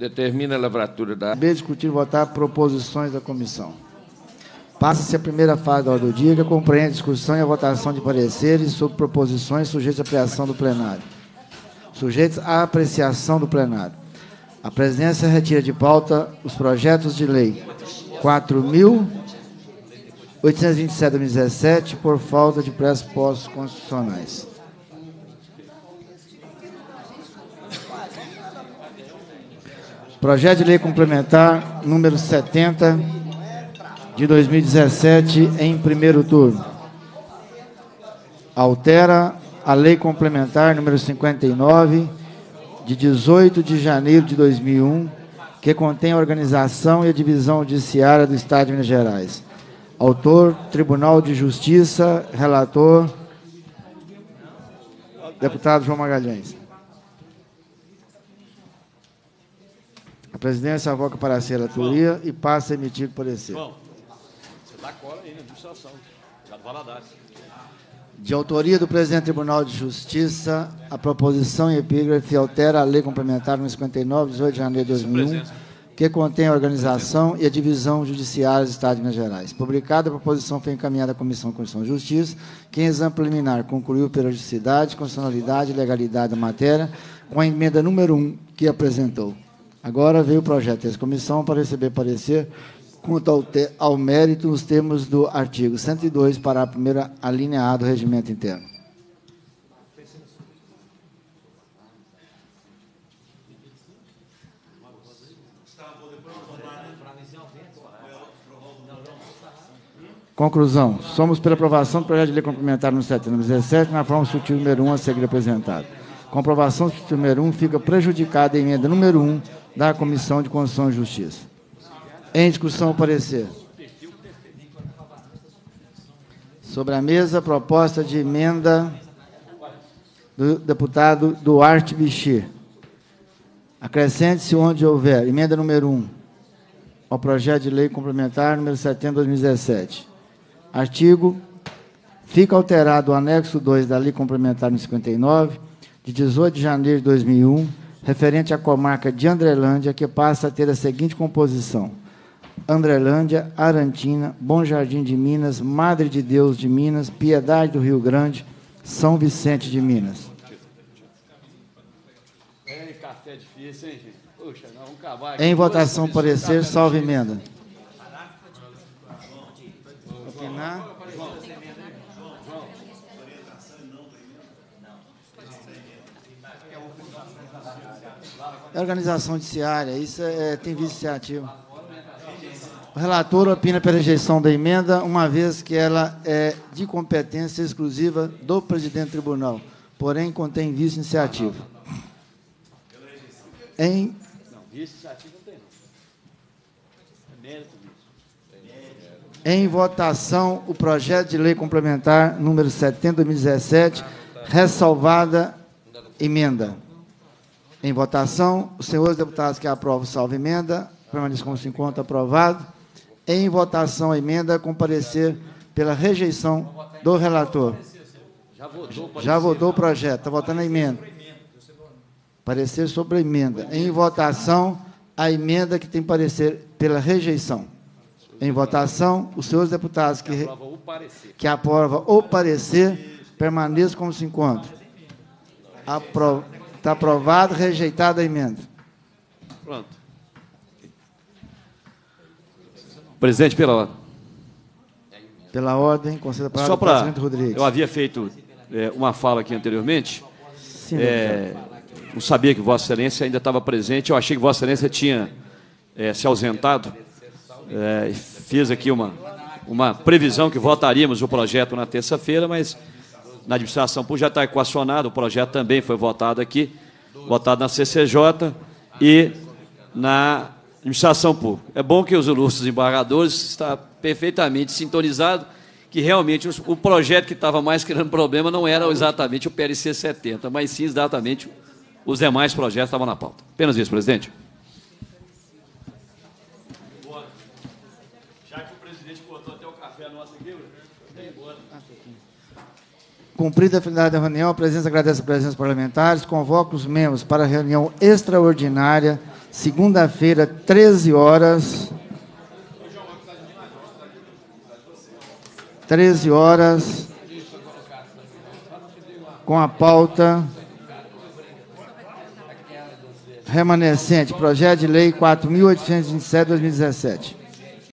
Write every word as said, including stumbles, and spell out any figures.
Determina a lavratura da... B, discutir e votar proposições da comissão. Passa-se a primeira fase da ordem do dia, que compreende a discussão e a votação de pareceres sobre proposições sujeitas à apreciação do plenário. Sujeitos à apreciação do plenário. A presidência retira de pauta os projetos de lei quatro mil oitocentos e vinte e sete de dois mil e dezessete por falta de pressupostos constitucionais. Projeto de lei complementar número setenta de dois mil e dezessete em primeiro turno. Altera a lei complementar número cinquenta e nove de dezoito de janeiro de dois mil e um, que contém a organização e a divisão judiciária do Estado de Minas Gerais. Autor, Tribunal de Justiça, relator, deputado João Magalhães. A presidência avoca para a relatoria e passa a emitir o parecer. Bom, você dá cola aí na administração. Já do Valadares. De autoria do presidente do Tribunal de Justiça, a proposição em epígrafe altera a lei complementar número cinquenta e nove, de dezoito de janeiro de dois mil e um, que contém a organização e a divisão judiciária do Estado de Minas Gerais. Publicada, a proposição foi encaminhada à Comissão de Constituição e Justiça, que, em exame preliminar, concluiu periodicidade, constitucionalidade e legalidade da matéria, com a emenda número um que apresentou. Agora veio o projeto dessa comissão para receber parecer quanto ao, te, ao mérito nos termos do artigo cento e dois, parágrafo primeiro, alínea A do Regimento Interno. Conclusão. Somos pela aprovação do projeto de lei complementar número setenta de dois mil e dezessete, na forma substitutiva número um a seguir apresentado. Com aprovação substitutiva número um, fica prejudicada a emenda número um da Comissão de Constituição e Justiça. Em discussão, o parecer. Sobre a mesa, proposta de emenda do deputado Duarte Bichir. Acrescente-se onde houver. Emenda número um ao projeto de lei complementar número setenta de dois mil e dezessete. Artigo. Fica alterado o anexo dois da lei complementar número cinquenta e nove, de dezoito de janeiro de dois mil e um, referente à comarca de Andrelândia, que passa a ter a seguinte composição: Andrelândia, Arantina, Bom Jardim de Minas, Madre de Deus de Minas, Piedade do Rio Grande, São Vicente de Minas. É, café difícil, hein, gente? Puxa, não, um cavalo. Em votação, parecer, salvo emenda. Opinar. É organização judiciária, isso é, tem vício iniciativo. O relator opina pela rejeição da emenda, uma vez que ela é de competência exclusiva do presidente do tribunal, porém contém vício iniciativo. Em... Não, vício iniciativo não tem, não. É mérito disso. Em votação, o projeto de lei complementar número setenta de dois mil e dezessete, ressalvada emenda. Em votação, os senhores deputados que aprovam, salvo emenda, permaneçam como se encontra aprovado. Em votação, a emenda com parecer pela rejeição do relator. Já votou, Já votou o projeto, está votando a emenda. Parecer sobre a emenda. Em votação, a emenda que tem parecer pela rejeição. Em votação, os senhores deputados que, re... que aprovam o parecer permaneçam como se encontra. Apro... Está aprovado, rejeitada a emenda. Pronto. Presidente, pela ordem. Pela ordem, conceda a palavra Só ao presidente para... Rodrigues. Eu havia feito é, uma fala aqui anteriormente. Sim, é, não sabia que Vossa Excelência ainda estava presente. Eu achei que Vossa Excelência tinha é, se ausentado. É, fiz aqui uma, uma previsão que votaríamos o projeto na terça-feira, mas na administração pública já está equacionado, o projeto também foi votado aqui, votado na C C J e na administração pública. É bom que os ilustres embargadores estão perfeitamente sintonizados, que realmente o projeto que estava mais criando problema não era exatamente o P L C setenta, mas sim exatamente os demais projetos que estavam na pauta. Apenas isso, presidente. Já que o presidente botou até o café nosso aqui, vem embora. Cumprida a finalidade da reunião, a presidência agradece a presença dos parlamentares, convoca os membros para a reunião extraordinária segunda-feira, treze horas. treze horas, com a pauta remanescente, projeto de lei quatro mil oitocentos e vinte e sete, dois mil e dezessete.